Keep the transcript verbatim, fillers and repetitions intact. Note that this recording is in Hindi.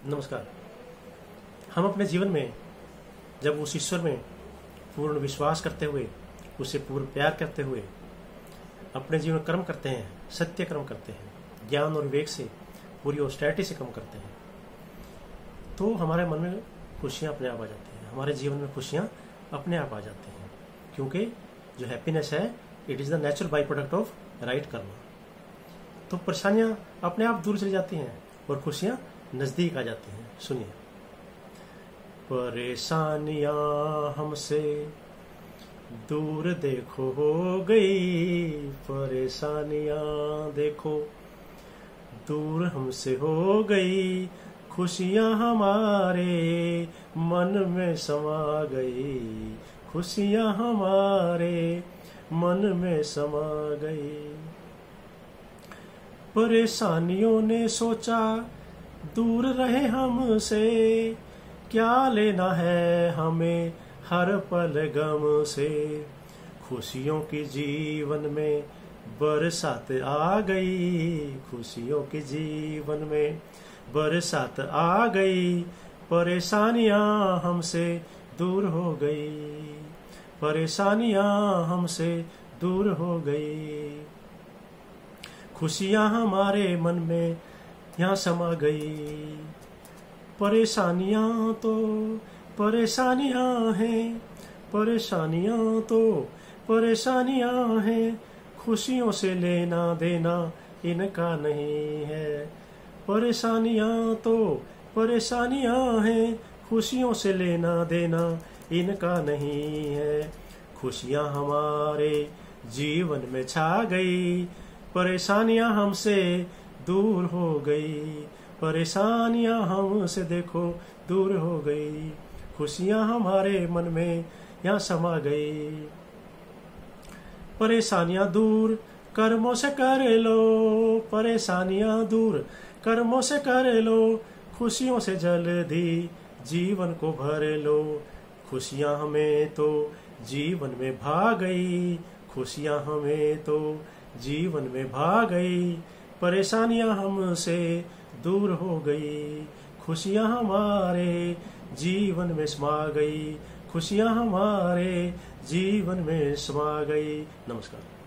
नमस्कार। हम अपने जीवन में जब उस ईश्वर में पूर्ण विश्वास करते हुए, उससे पूर्ण प्यार करते हुए अपने जीवन कर्म करते हैं, सत्य कर्म करते हैं, ज्ञान और विवेक से, पूरी ऑस्टेरिटी से कर्म करते हैं, तो हमारे मन में खुशियाँ अपने आप आ जाती हैं। हमारे जीवन में खुशियाँ अपने आप आ जाती हैं, क्योंकि जो हैप्पीनेस है, it is the natural by product of right karma. तो परेशानियाँ अपने आप दूर चली जाती हैं और खुशियाँ नजदीक आ जाती हैं। सुनिए। परेशानियां हमसे दूर देखो हो गई, परेशानियां देखो दूर हमसे हो गई, खुशियां हमारे मन में समा गई, खुशियां हमारे मन में समा गई। परेशानियों ने सोचा दूर रहे हमसे, क्या लेना है हमें हर पल गम से, खुशियों की जीवन में बरसात आ गई, खुशियों के जीवन में बरसात आ गई, परेशानियां हमसे दूर हो गई, परेशानियां हमसे दूर हो गई, खुशियां हमारे मन में यहाँ समा गई। परेशानियां तो परेशानियां हैं, परेशानियां तो परेशानियां हैं, खुशियों से लेना देना इनका नहीं है। परेशानियां तो परेशानियां हैं, खुशियों से लेना देना इनका नहीं है, खुशियां हमारे जीवन में छा गई, परेशानियां हमसे दूर हो गई, परेशानियां हमसे देखो दूर हो गई, खुशियां हमारे मन में यहाँ समा गई। परेशानियां दूर कर्मों से कर लो, परेशानियां दूर कर्मों से कर लो, खुशियों से जल्दी जीवन को भर लो, खुशियां हमें तो जीवन में भा गई, खुशियां हमें तो जीवन में भा गई, परेशानियां हमसे दूर हो गई, खुशियां हमारे जीवन में समा गई, खुशियां हमारे जीवन में समा गई। नमस्कार।